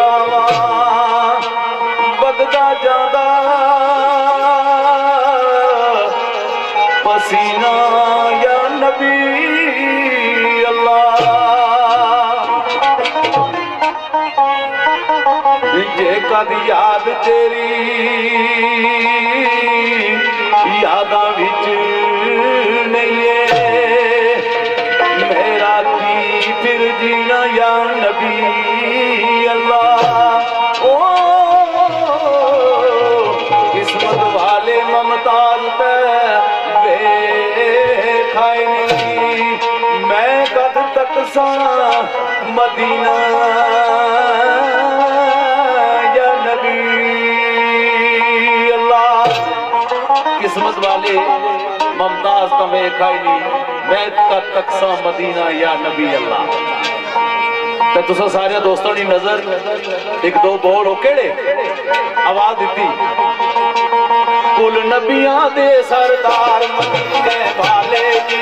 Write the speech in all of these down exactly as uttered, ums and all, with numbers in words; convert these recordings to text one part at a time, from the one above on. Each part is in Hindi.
जावा बददा जादा पसीना या नबी अल्लाह। जे कद याद तेरी यादा विच नहीं है मेरा की फिर जीना या नबी अल्लाह। ओ किस्मत वाले ममताज खाए मैं कद तक सा मदीना या नबी अल्लाह। किस्मत वाले ममताज तो मैं खाई नहीं मैं कद तक सा मदीना या नबी अल्लाह। तो तुसा सारे दोस्तों की नजर एक दो बोल हो केड़े आवाज दी कुल नबियां दे सरदार मदीने वाले जी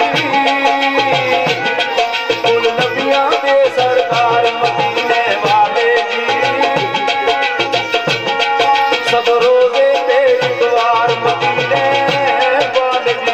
कुल नबियां दे सरदार मदीने वाले जी सब रोजे तेरी द्वार मदीने वाले जी।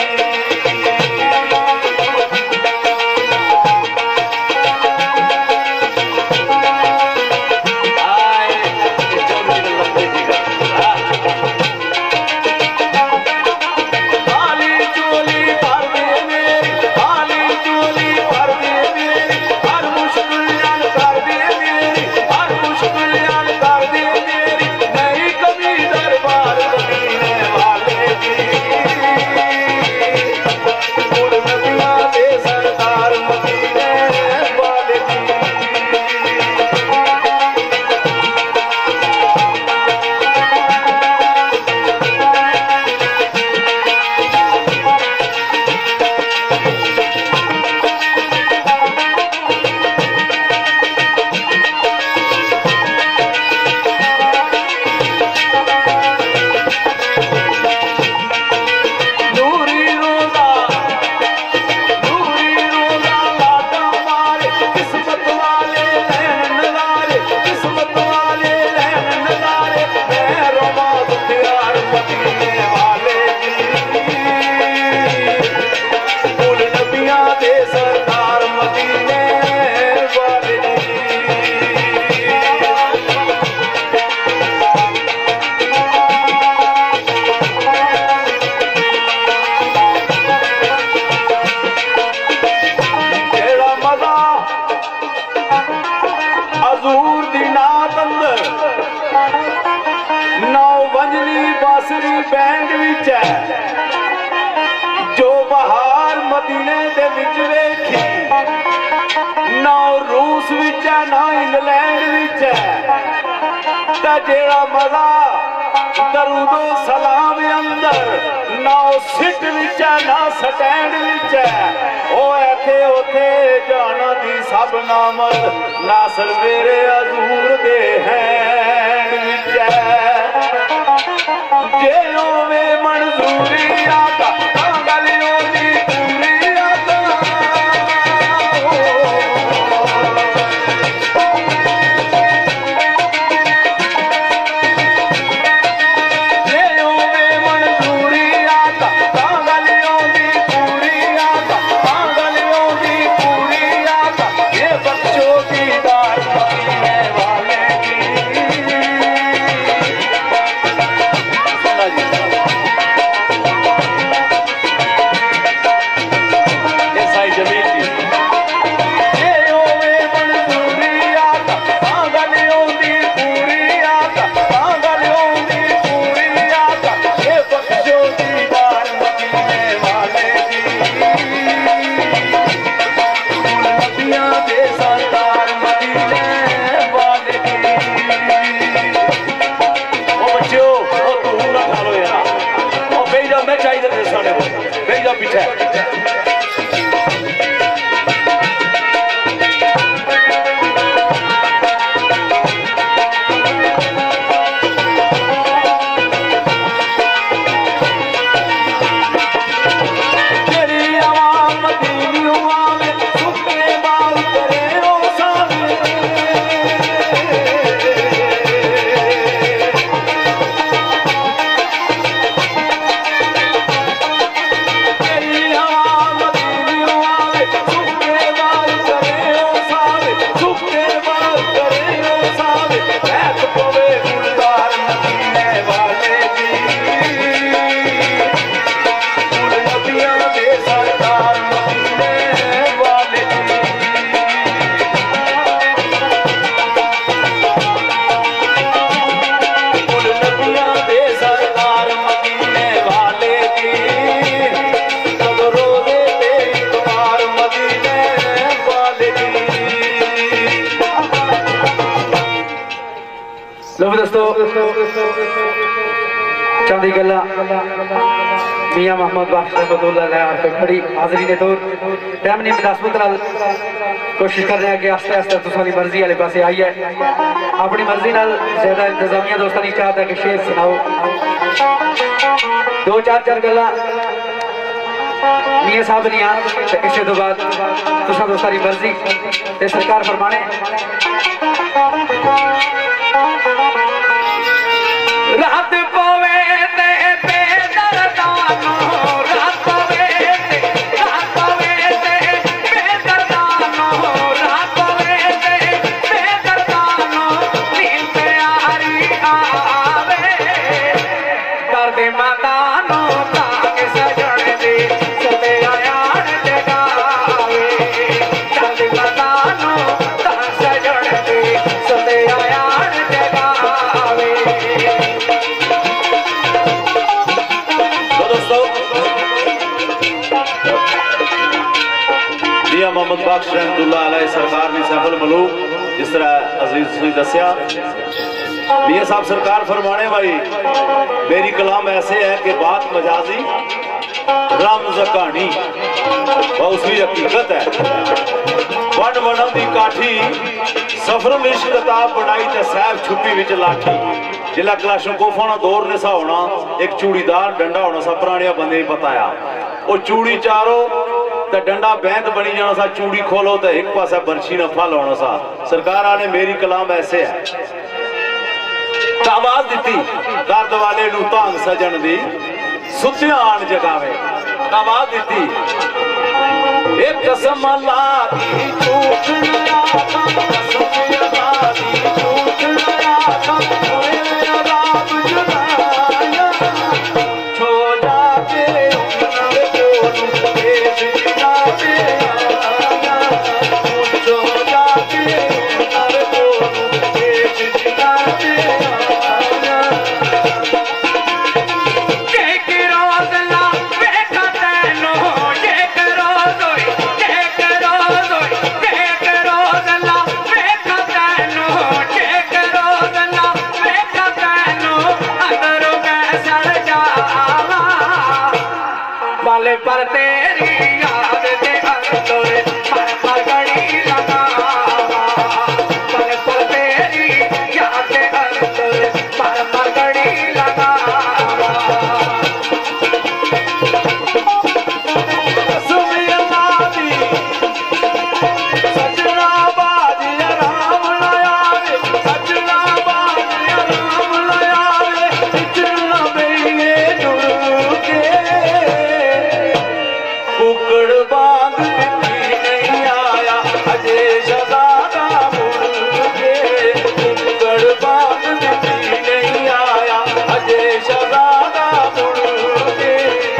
बैंड विच जो बहार मदीने दे विच वेखी ना रूस विच ना इंग्लैंड विच ते जेड़ा मजा दरूदो सलाम अंदर ना सिट विच ना स्टैंड विच ओ इथे उथे जाना दी सब नामत नासर मेरे हजूर दे हैंड विच जे होवे मंजूरी आता गल ओदी पूरी आता जे होवे मंजूरी आता गल ओदी पूरी आता गल ओदी पूरी आता ये बच्चों की दाल मदीने वाले की। तो दोस्तों चंदी गल्ला मियां मोहम्मद बख्श रहमतुल्लाह पे खड़ी हाजरी ने तौर टाइम नहीं दस पंद्रह कोशिश कर रहे हैं कि आस्ते आस्ते तुसारी मर्जी वाले पासे आई है अपनी मर्जी नाल ज्यादा इंतजामिया दोस्तों नहीं चाहता कि शेर सुनाओ दो चार चार गल्ला मियां साहब नहीं आ इसे तो बाद तुसा दोस्तारी मर्जी ते सरकार फरमाने रात पवे ते बेदर्दानो रात पवे ते रात पवे ते बेदर्दानो रात पवे ते बेदर्दानो नींद प्यारी आवे दर्द मदानो ताक सजण दे चले आयान जगावे दर्द मदानो ताक सजण दे चले आयान जगावे। मियां मोहम्मद बख्श रहमतुल्लाह अलैह सरकार ने सैफुल मलूक जिस तरह अजीज ने दसिया मियां साहब सरकार फरमाने भाई मेरी कलाम ऐसे है कि बात मजाजी रमज कहानी उसकी हकीकत है वन वन की काठी सफर इश्क किताब बनाई ते सैफ छुपी विच लाठी जिला कलाशों कोफा दौर ने सा होना एक चूड़ीदार डंडा होना सा पुराने बंदे बताया वो चूड़ी चारो तो डंडा बैंत बनी जाना सा चूड़ी खोलो तो एक पासा बरछी न फल होना सा सरकार ने मेरी कलाम ऐसे है आवाज दी दर्द वाले नू तांग सजन दी सुतिया आन जगावे आवाज दी एक कसम अल्लाह दी झूठ ना कसम अल्लाह दी झूठ ना ओए अदाब जुदाया छो जाके उनर बोलू भेज ना पे आया छो जाके उनर बोलू भेज ना पे आया एक रोज ला बैठा तैनो एक रोज होई एक रोज होई एक रोज ला बैठा तैनो एक रोज ला बैठा तैनो अंदर मैं सड़ जावा वाले पर तेरी याद दे अंदर पर पर घड़ी लगावा वाले पर तेरी याद दे अंदर पर पर घड़ी लगावा सजना बाजी राम लाया रे सजना बाजी राम लाया रे इतना बेये जुड़ के कुकड़ बांध दिखी नहीं आया अजय शहजादा मुड़ के कुकड़ बांध दिखी नहीं आया अजय शहजादा मुड़ के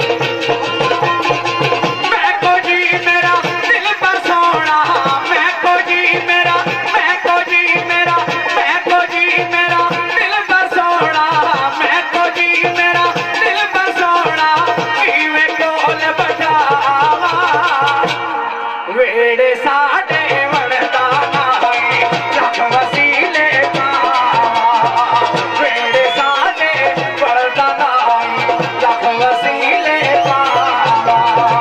मैं को जी मेरा दिल पर सोना मैं को जी मेरा मैं को जी मेरा मैं को जी मेरा दिल पर सोना मैं को जी मेरा दिल पर सोना इवे कोल बजावा वेड़े साडे वणदा नाई लख वसीले पावा वेड़े साडे वणदा नाई लख वसीले पावा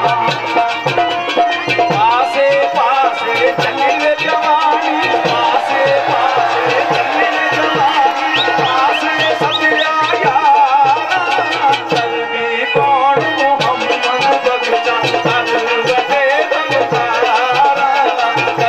पासे पासे चले जवानी पासे पासे चले जवानी पासे सतिया यारा चलवी कौन मोहम्मद बख्शा कर बटे दमदारा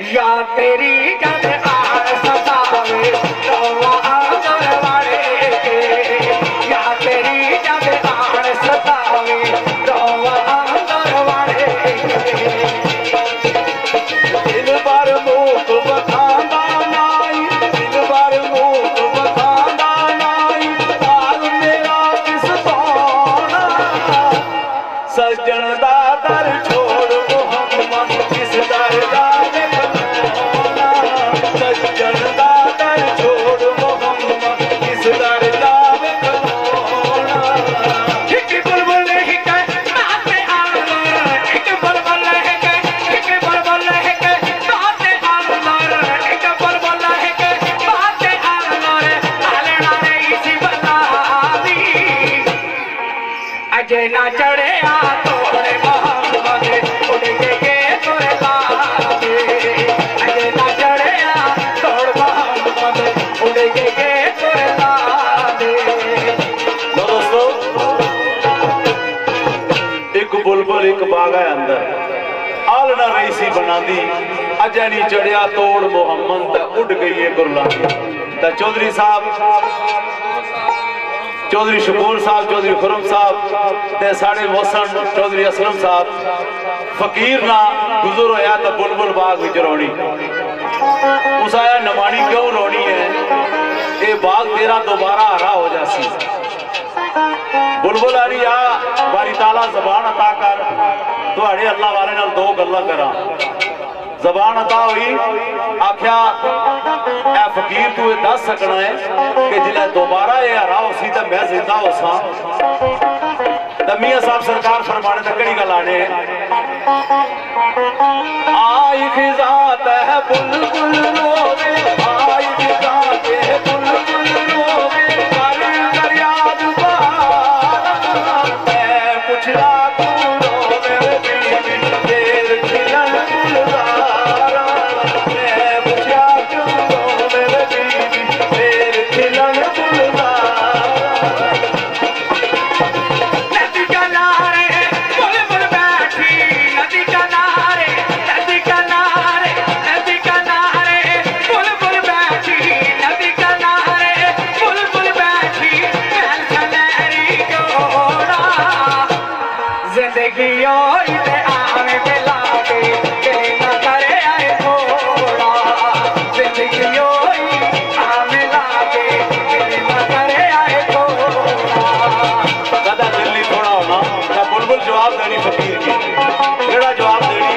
या तेरी जब आड़ सतावे रोवा आंगन वाले के, या तेरी जब आड़ सतावे रोवा आंगन वाले के। दिन भर मुख बखांदा नाई, दिन भर मुख बखांदा नाई, हाल मेरा किस पाना। सज्जन दा दर छोड़ मोहम्मद किस दर जावे खलोना। सज्जन दा दर छोड़ मोहम्मद किस दर जावे खलोना। एक बुलबुल हिक नाते आंदर, एक बुलबुल हिक, एक बुलबुल हिक नाते आंदर, एक बुलबुल हिक नाते आंदर। आलना रे इसी बनावी अजय ना चढ़े आ तोड़े मोहम्मद उड़ के के तोरे लावे। अजय ना चढ़े आ तोड़ मोहम्मद उड़ के के तोरे लावे। दोस्तों एक बुलबुल एक बागा अंदर आलना रईसी बना दी अजय नहीं चढ़िया तोड़ मोहम्मद उड़ गई है गुरलानी। चौधरी साहब चौधरी शकूर साहब, चौधरी खुरम साहब ते साढ़े मोहसन चौधरी असलम साहब फकीर ना गुजर होया तो बुलबुल बाग विच रोनी। उस आया नमानी क्यों रोनी है, ये बाग तेरा दोबारा हरा हो जासी। बुलबुल आरी आ बारी ताला जबान अता कर, तुहाड़े अल्लाह वाले नाल दो गल्लां करा। जबान अता हुई आख्या ए फकीर तू दस सकना है कि जिला दोबारा ये हरा उसी तो मैं जिंदा होसा। मियां साहब सरकार फरमाने तक कड़ी गल आने आई खिजात है बुलबुल रोवे, आई खिजात है बुलबुल रोवे, कर कर याद बहार मैं कुछ रात रोवे बीबी देर खिलन गुलजारा। मैं बुझा क्यों रोवे बीबी देर खिलन गुलजारा। नदी किनारे बुलबुल बैठी, नदी किनारे, नदी किनारे, नदी किनारे बुलबुल बैठी, नदी किनारे बुलबुल बैठी। महल खलेरी जोड़ा जिंदगी और ते आवे मिला के के न करे आए थोड़ा। जिंदगी और आवे लागे के न करे आए थोड़ा। दादा दिल्ली थोड़ा होना ना बुलबुल जवाब देनी फकीर की, केड़ा जवाब देनी।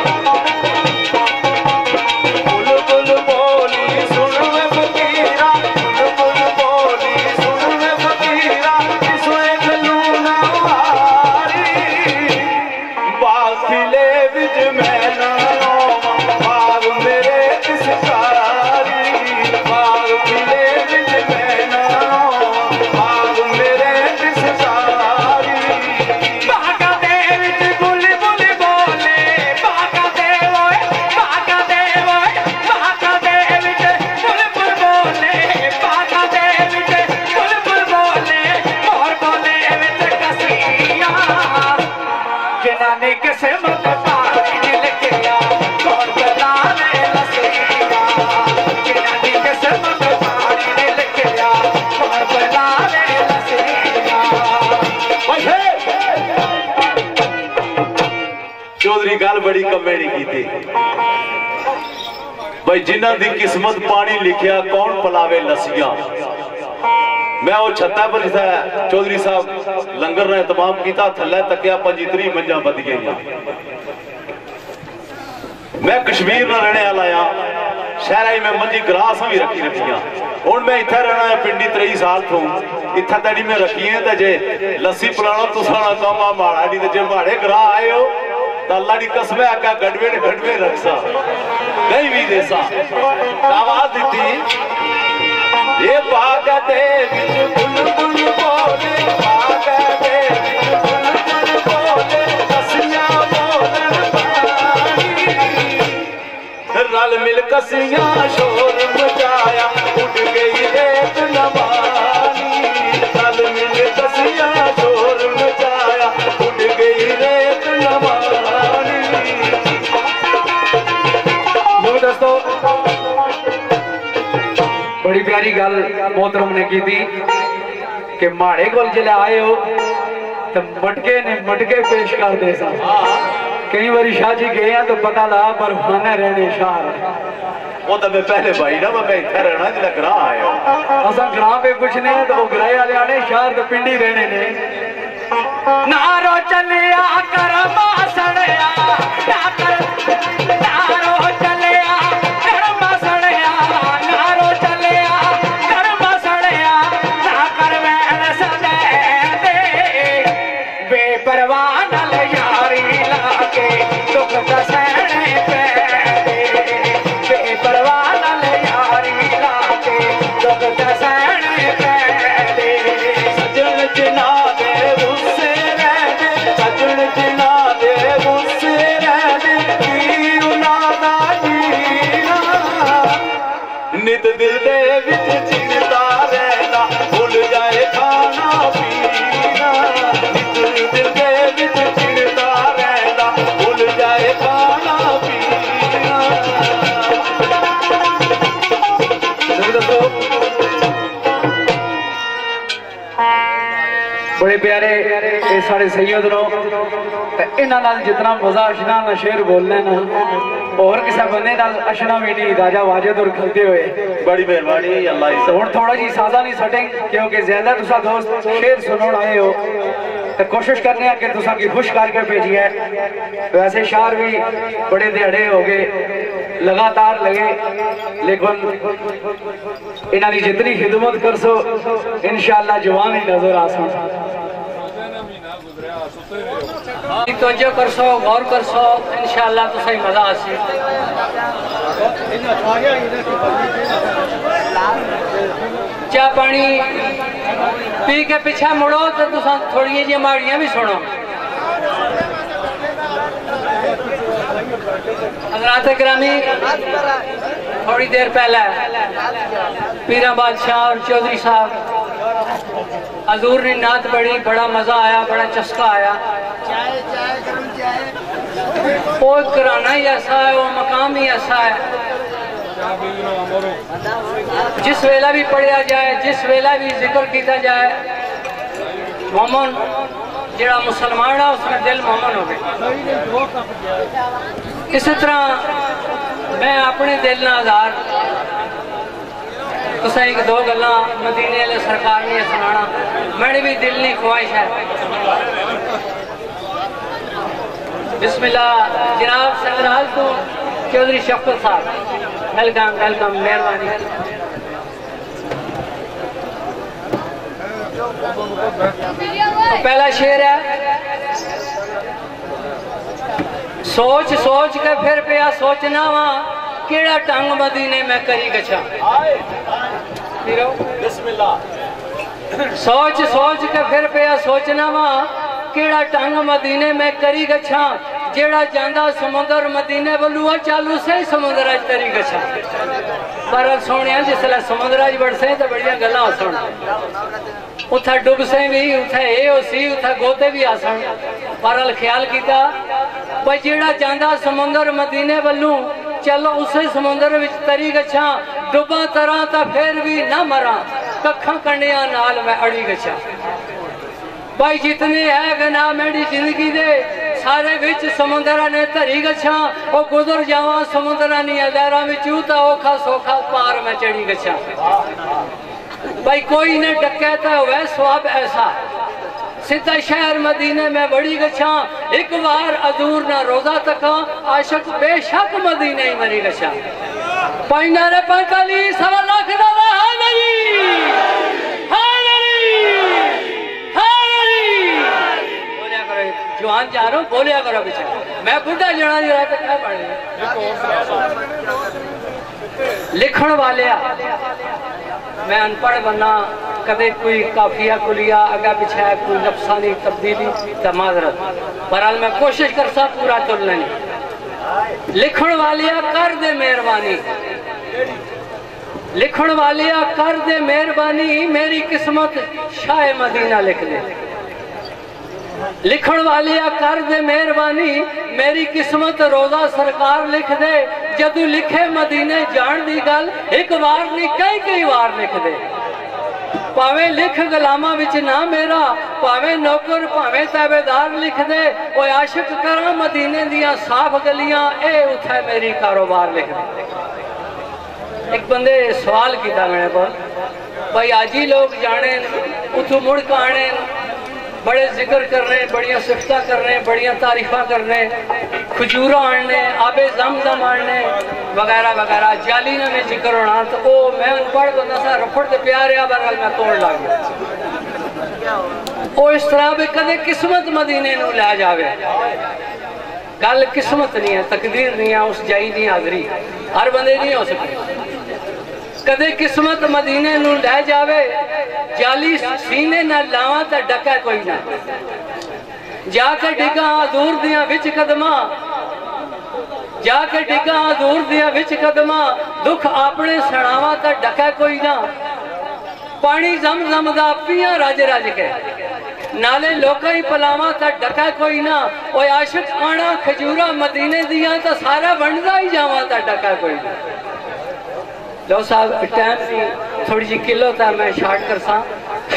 बुलबुल बोली सुन वे फकीरा, बुलबुल बोली सुन वे फकीरा, सोए गलू ना हारी। बाग खिले विच मैं ना रोवां, बाग मेरे किस कारी। बाग खिले विच मैं ना रोवां, बाग मेरे किस कारी। बागा दे विच बुलबुल बोले, बागा दे ओए, बागा दे ओए, बागा दे विच बुलबुल बोले, बागा दे विच बुलबुल बोले। मोर बोले विच कसियां जिन्हां ने किस्मत पानी लिखिया, कौन बनावे लसियां। जिन्हां ने किस्मत पानी लिखिया, कौन बनावे लसियां। चौधरी गल बड़ी कमेड़ी की थी भाई, जिन्हां दी किस्मत पानी लिखिया कौन पिलावे लसियां। मैं वो छत्ता पर जिथा चौधरी साहब लंगर ने तमाम किया थले तकिया पंजितरी मंजा बद गई। मैं कश्मीर न रहने वाला हाँ, शहर में मंजी ग्रास भी रखी रखिया। हूँ मैं इतना रहना है पिंडी त्रेई साल तो इतना तड़ी में रखी है। जे लस्सी पिलाना तुसा काम आ माड़ा नहीं, तो जे माड़े ग्राह आए हो तो अल्लाह की कसम है आका गड़वे गड़वे रखसा नहीं भी देसा। आवाज दी ये बाग दे बुलबुल बोले, बाग दे बुलबुल बोले, कसियां बोलन पानी। रल मिल कसियां शोर मचाया, उठ गई रेत नवानी। रल मिल कसियां शोर मचाया, उठ गई रेत नवानी। बड़ी प्यारी गल मोहतरम ने की थी कि माड़े कोल जिले आए हो तो मटके ने मटके पेश कर दे सा। कई बार शाह जी गए तो पता लगा पर खाने रहने शाह वो तो मैं पहले भाई ना मैं इतना रहना जिला ग्रां आया असा ग्रां पे कुछ नहीं तो ग्राए वाले आने शहर तो पिंडी रहने ने नारो चलिया कर मासड़िया ना कर नारो चलिया कर मासड़िया नारो चलिया कर मासड़िया ना कर वैन सदे दे बेपरवाह नल यारी लाके दुख दसने पे दे बेपरवाह नल यारी लाके दुख दसने पे दे सजन जना दे जिना दे मुझसे रहने की उलादा जीना नित दिल दे विच चिंता रहना भूल जाए खाना पीना नित दिल दे विच चिंता रहना भूल जाए खाना पीना। बड़े प्यारे ये सारे सैयद नो इन्होंने जितना मजा अशना ना शेर बोलने ना और किसी बंदे अशना भी नहीं राजा वाजिद और खलते हुए बड़ी मेहरबानी अल्लाह तो हम थोड़ा जी साजा नहीं सटें क्योंकि ज्यादा तुसा दोस्त शेर सुनो आए हो तो कोशिश करने कि तुसा की खुश करके भेजी है। वैसे शार भी बड़े दिहाड़े हो गए लगातार लगे लेकिन इन्होंने जितनी खिदमत कर सो इंशाअल्लाह जवान ही नजर आ सो तवज्जो कर सो गौर कर सो इंशाअल्लाह तो सही मजा आसी। चाह पानी पी के पीछे मुड़ो तो तुसा थोड़ी जी माड़ियां भी सुनो। हज़रात गिरामी थोड़ी देर पहले पीरा बादशाह और चौधरी साहब हजूर ने नात पढ़ी, बड़ा मजा आया, बड़ा चस्का आया। वो कराना ही ऐसा है, वो मकाम ही ऐसा है जिस वेला भी पढ़िया जाए, जिस वेला भी जिक्र किया जाए मोमन जड़ा मुसलमान है उसमें दिल मोमन हो गए। इस तरह मैं अपने दिल ना आधार तुसा एक दो गल्ला मदीने वाले सरकार ने सुनाना मेरी भी दिल की ख्वाहिश है। बिस्मिल्लाह जनाब सरदार तो चौधरी शफकत साहब वेलकम वेलकम मेहरबानी। तो पहला शेर है सोच सोच के फिर पिया सोचना वा केड़ा टंग मदीने में करी गछा। सोच सोच के फिर पिया सोचना वा केड़ा टंग मदीने में करी गछा जेड़ा जांदा समुद्र मदीने वलू चालू से समुद्र तरी गछा। पर सोने जिसले समुद्र बढ़से तो बड़िया गल्लां सुन उथे डुब से भी उथे ए सी उथे गोते भी आसन पर ख्याल किया भाई जेड़ा जांदा समुद्र मदीने वलू चलो उसे समुद्र विच तरी गछा डुबा तरह तो फिर भी ना मरा कखा कंडिया नाल मैं अड़ी गछा। भाई जितने है गना मेरी जिंदगी दे सारे विच समुद्र ने तरी गछा वो गुजर जावा समुद्र नी लहरा विच उता औखा सौखा पार में चढ़ी गछा। भाई कोई ने डकैता हुआ स्वाब ऐसा सीधा शहर मदीने में बड़ी गछा एक बार अजूर ना रोजा तका आशक बेशक मदीने ही मरी गछा। पैना रे पैंतालीस सवा लाख डाला है नहीं है नहीं है नहीं बोलिया करो जवान जा रहा हूँ बोलिया करो पीछे मैं बुढ़ा जना जी रहा तो क्या पढ़े लिखण वाले मैं अनपढ़ बना कदे कोई काफिया कुलिया अगा पिछा कोई नफसानी तब्दीली तो माजरत बहरहाल मैं कोशिश कर सा पूरा तुल लेनी। लिखण वालिया कर दे मेहरबानी लिखण वालिया कर दे मेहरबानी मेरी किस्मत शाह मदीना लिख दे। लिखण वालिया कर दे मेहरबानी मेरी किस्मत रोजा सरकार लिख दे जदू लिखे मदीने जान दी गल एक बार नहीं कई कई बार लिख दे। भावे लिख गुलामा विच ना मेरा, भावे नौकर भावे ताबेदार लिख दे, ओए आशिक करा मदीने दियां साफ गलियां, ए उठे मेरी कारोबार लिख दे। एक बंदे सवाल किया मेरे को, भाई आज ही लोग जाने उठू मुड़ के आने, बड़े जिक्र कर रहे हैं, बड़िया सिफता कर रहे हैं, बड़िया तारीफा कर रहे हैं, खजूरा आने, आबे जमजम आने वगैरह वगैरह, जाली ने में जिक्र होना। तो वो मैं अनपढ़ बंदा सा रफड़ के प्यार आ बरगल मैं तोड़ ला गया। वो इस तरह भी कदे किस्मत मदीने नूं लै जावे, गल किस्मत नहीं है, तकदीर नहीं है, उस जाई दी हाजरी हर बंदे नहीं हो सकती। कदे किस्मत मदीने नूं लै जावे, जाली सीने न लावा तो डका कोई ना, जाके डिगा हजूर दिया विच कदमा, जाके डिगा हजूर दिया विच कदमा, दुख अपने सुनावा तो डका कोई ना। पानी जम जम दा पिया रज रज के, नाले लोका ही पलावा तो डका कोई ना। ओए आशिक आना खजूरा मदीने दिया तो सारा बनदा ही जावा तो डका कोई ना। लो साहब टाइम की थोड़ी जी किलो था, मैं शार्ट कर सा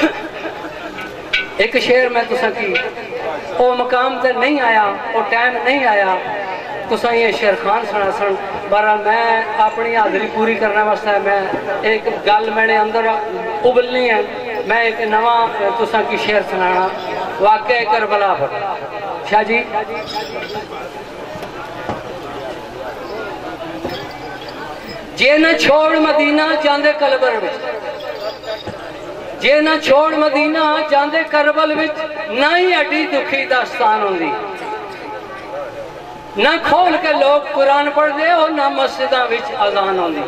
एक शेर मैं तुसा की वो मकाम ते नहीं आया, वो टाइम नहीं आया, तुसा ये शेर खान सुना सन। बारा मैं अपनी हाजरी पूरी करने वास्ते मैं एक गल मैंने अंदर उबलनी है, मैं एक नवा तुसा की शेर सुनाना, वाकई करबला पर। शाह जी जे न छोड़ मदीना जांदे कलबर विच, जे न छोड़ मदीना जांदे करबल विच, ना ही अड्डी दुखी दास्तान होंदी, ना खोल के लोग कुरान पढ़दे और ना मस्जिदां विच अजान होंदी,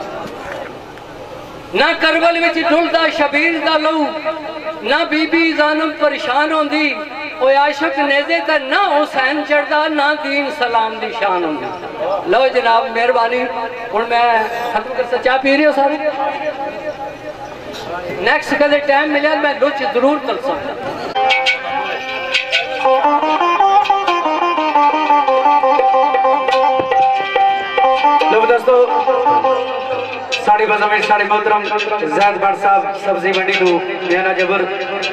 ना करबल विच ढुलदा शबीर दा लहू, ना बीबी जानम परेशान होंदी। ओ आशिक नेज़े ते ना हुसैन चढ़दा, ना दीन सलाम दी शान होंदी। लो जनाब मेहरबानी, हुण मैं खत्म कर सा, चाह पी रहे हो सारे? नेक्स्ट कदे टाइम मिले मैं लुच जरूर कर सकता। लो दोस्तों साड़ी बजम साड़ी मोहतरम जैद भट्ट साहब सब्जी मंडी टू मेरा जबर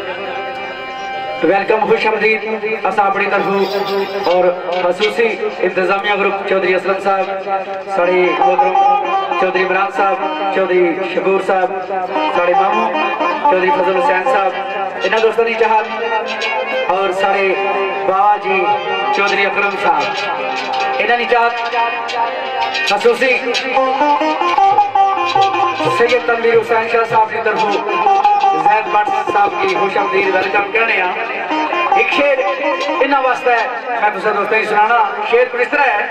वेलकम खुश आमदीद असा अपनी तरफ और खसूसी इंतजामिया ग्रुप चौधरी असलम साहब, साड़ी मोहतरम चौधरी इमरान साहब, चौधरी शकूर साहब, साड़ी मामू चौधरी फजल हुसैन साहब, इन्होंने दोस्तों की चाहत और सारे बाबा जी चौधरी अकरम साहब, इन्होंने चाहत खसूसी सैयद तनवीर हुसैन शाह साहब की तरफ जैद भट्ट साहब की खुश आमदीद वेलकम कहने हैं। एक शेर इन्होंने वास्ते मैं तुझे दोस्तों की सुनाना, शेर कुछ इस तरह है।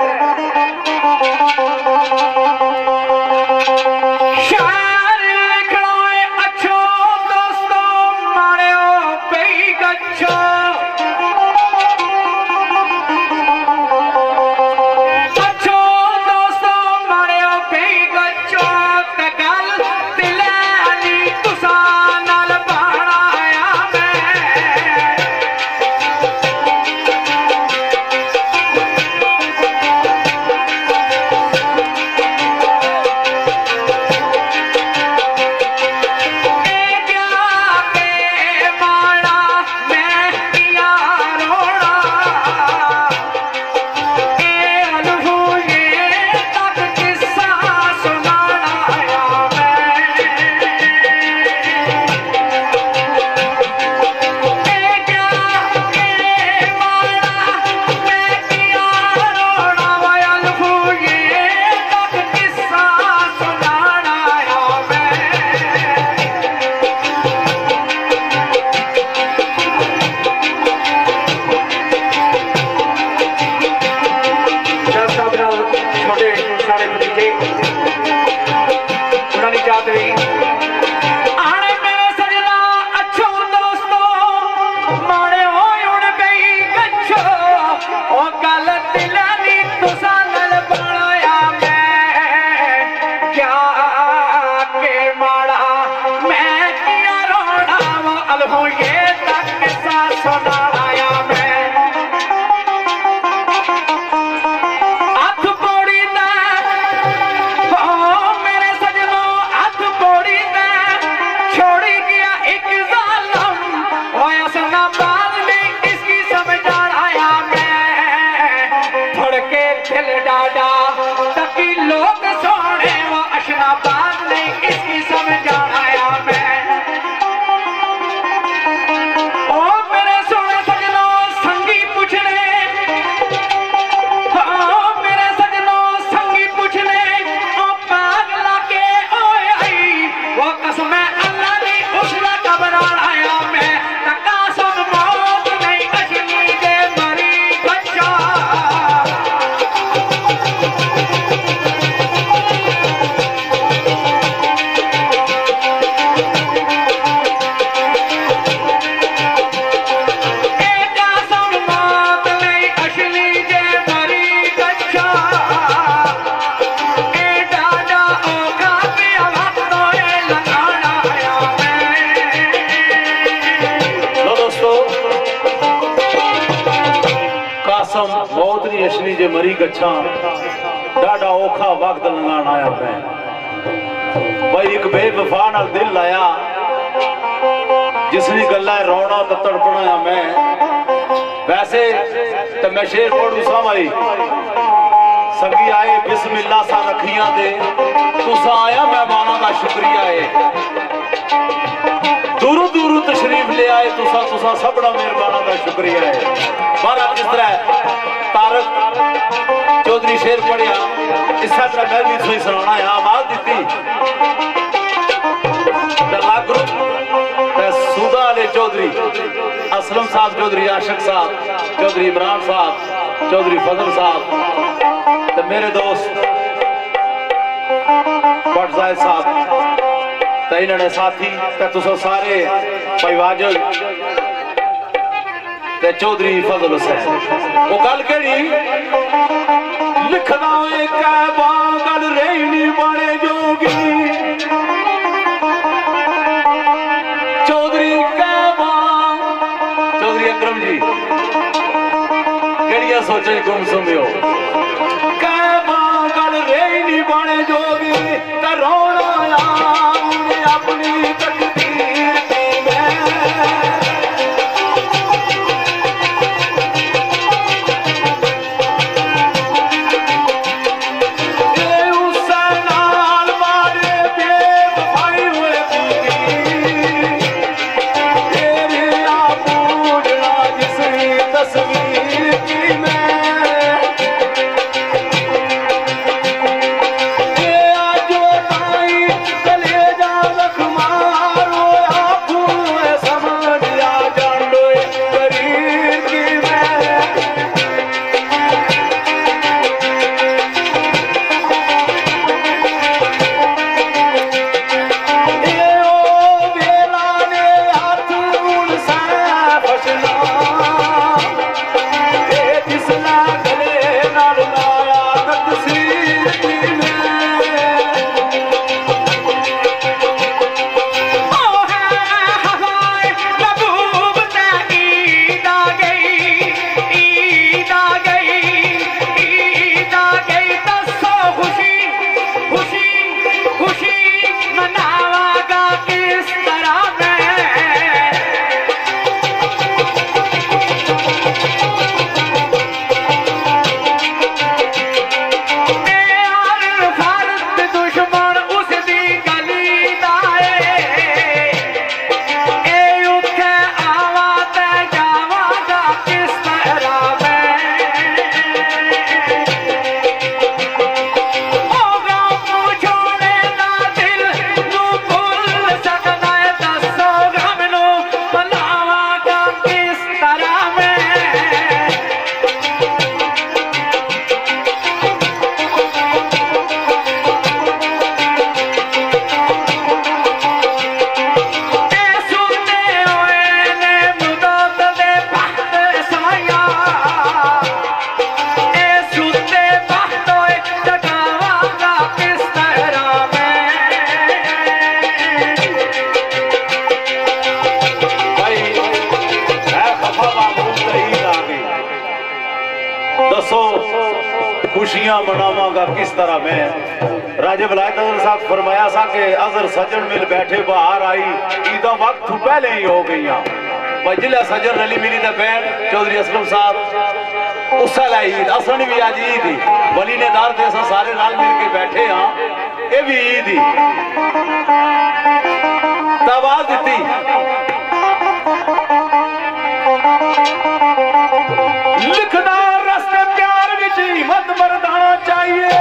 शायर लिखना है अच्छो दोस्तों मारियो पे गच्छो, ही अशनी जे मरी गच्छा डाडा औखा वक्त लंघाण आया मैं भाई एक बेवफा नाल दिल लाया जिसनी गल्ला रोना तो तड़पना आ मैं वैसे तो मैं शेर पढ़ू सा भाई संगी आए बिस्मिल्लाह सा रखियां दे तुसा आया मेहमाना का शुक्रिया है दूरू दूरू तशरीफ ले आए तुसा तुसा सबड़ा मेहरबाना का शुक्रिया है। बारह किस तरह तारक चौधरी शेर पढ़िया इस तरह मैं भी सुई सुनाना है आवाज दी सुधा अली चौधरी असलम साहब चौधरी आशिक साहब चौधरी इमरान साहब चौधरी फजल साहब तो मेरे दोस्त भट्ट जाहिद साहब तो इन्होंने साथी तो सारे भाई वाजल ते चौधरी फजल हुसैन वो गल केड़ी लिखदा एक गल रही नहीं बने जोगी चौधरी चौधरी अकरम जी केड़िया सोचे गुम सुमियो गल रही नहीं बने जोगी ते रोना अपनी तकदीर की मैं खुशियां मनावांगा किस तरह मैं राजे वलायत अजहर साहब फरमाया सा कि अजहर सजन मिल बैठे बाहर आई ईदा वक्त पहले ही हो गई जिला सजन रली मिली दा बैन चौधरी असलम साहब उस ईद असनी भी आज ईद ही वली ने दार दे सारे नाल मिल के बैठे हाँ ये भी ईद ही आवाज दी लिखना रस्ते प्यार विच हिम्मत मरदाना चाहिए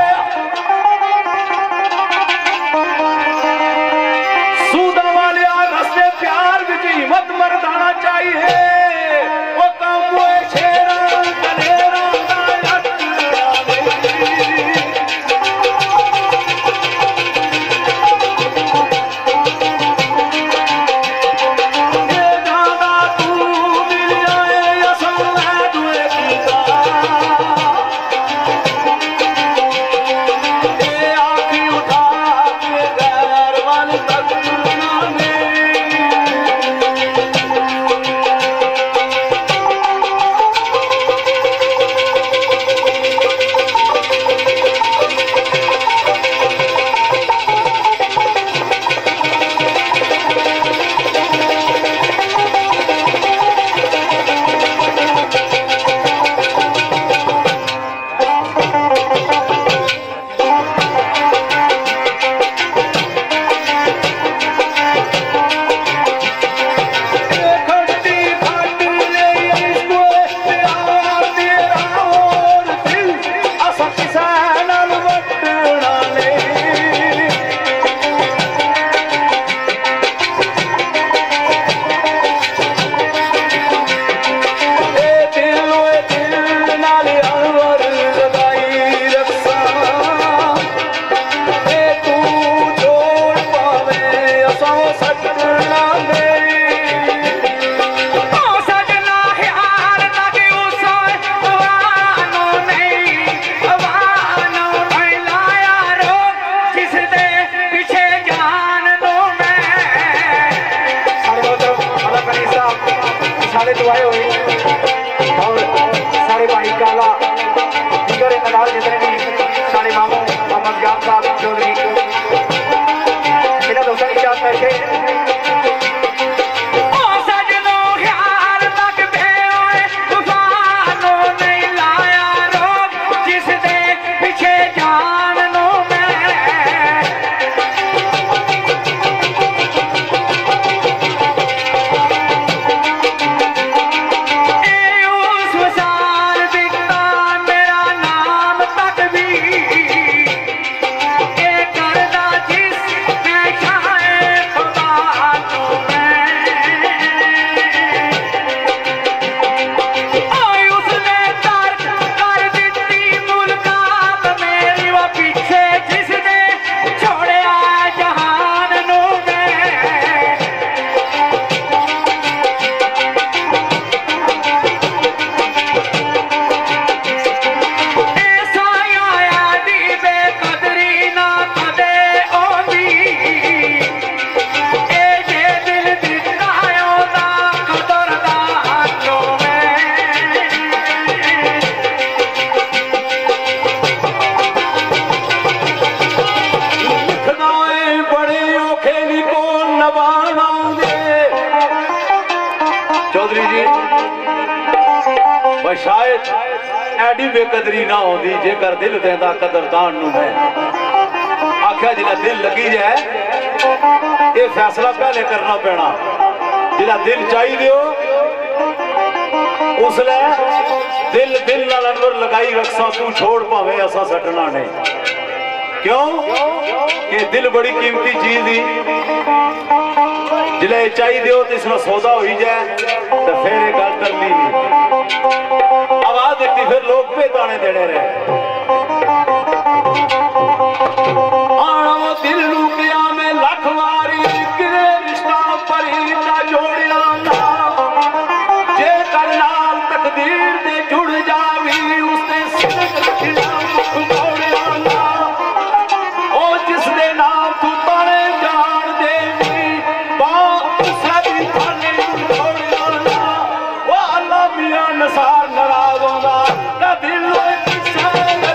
सूदा वाले रस्ते प्यार विच हिम्मत मरदाना चाहिए वो काम वो शेरा कलेरा चौधरी मेरा दोस्त की चाहता है शायद एडी बेकदरी ना होती जेकर दिल देंदा कदरदान नूं है आख्या जिला दिल लगी जाए ये फैसला पहले करना पैना जिला दिल चाहिए उसले दिल दिल नाल अनवर लगाई रखसा तू छोड़ पावे असा सटना नहीं क्यों ये दिल बड़ी कीमती चीज ही जिले चाहिए तो इसमें सौदा हो जाए तो फिर ये गल करनी नहीं आवाज देती फिर लोग पे ताने देने रहे आना वो दिल लुकिया में लख वारी किरे रिश्ता परी का जोड़िया ना जे कर नाल तकदीर दे जुड़ जावी उसने सिर रखना छोड़िया ना ओ जिस दे नाम तू ताने जान देवी बात सभी थाने छोड़िया ना वो अल्लाह मियां नसार नाराज होगा ना दिल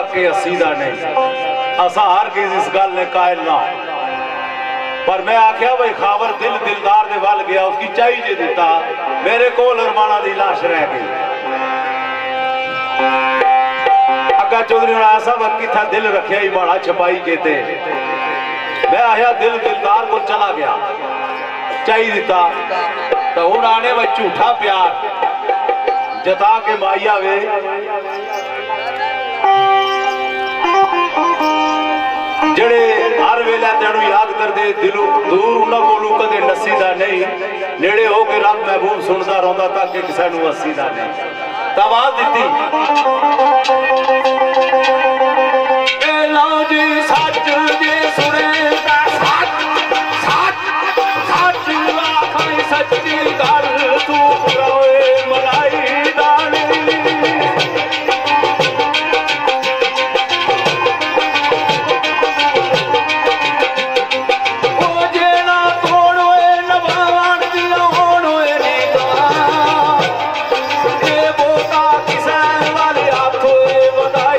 वाकई अस्सी का नहीं, असा हर किसी इस गल ने कायल ना। पर मैं आख्या भाई खाबर दिल दिलदार दे वल गया, उसकी चाहिए दिता, मेरे को अरमाना दी लाश रह गई। अग्गा चौधरी राणा साहब किथा दिल रखिया ही माड़ा छपाई केते, मैं आया दिल दिलदार को चला गया, चाहिए दिता तो हूं आने में झूठा प्यार जता के माई आवे। जड़े हर वेला तेनू याद कर दे, दिलों दूर ना बोलू कदे नसी दा नहीं, नेड़े हो के रब महबूब सुनता रहा ताकि किसी नू अस्सी दा नहीं। तो आवाज दी जी सच जे सुने सच सच सच आखाई सच्ची गल तू रोए मलाई दानी। किसे वाले हाथ बधाई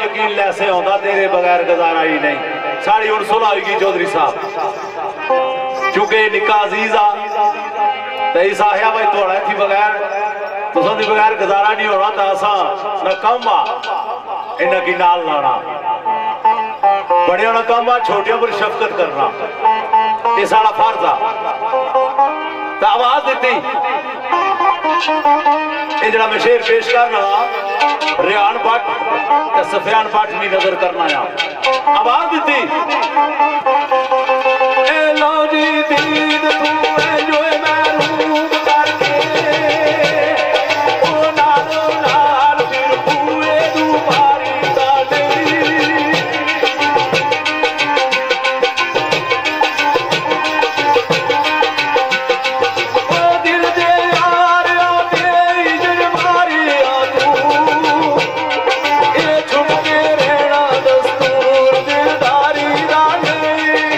यकीन लैसे होता तेरे बगैर गुजारा ही नहीं। साड़ी हुण सुलह होगी चौधरी साहब, चूंकि निक्का अजीज आ तो इस आया भाई थोड़ा थी बगैर तुसां दी बगैर गुजारा नहीं होना, तो असा न कम आ इन्हां की नाल लाना, बड़े न कम आ छोटियों पर शफकत करना, ये साड़ा फर्ज आ। तो आवाज दी ये जरा मैं शेर पेश करना रियान भट्ट सफियान भट्ट की नजर करना आ। आवाज दी लो जी दीद तू है जो महरूम करके ओ नालो नाल फिर पूरे तू भारी साडे ओ दिल दे यार ओ तेरी जन मारी आ तू ए छुप के रहना दस्तूर दिलदारी दा नहीं।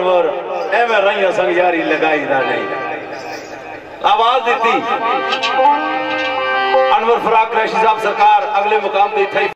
अनवर एवं रही संग यारी लगाई दा नहीं आवाज दी अनवर फराक रैशी साहब सरकार अगले मुकाम पे इतना ही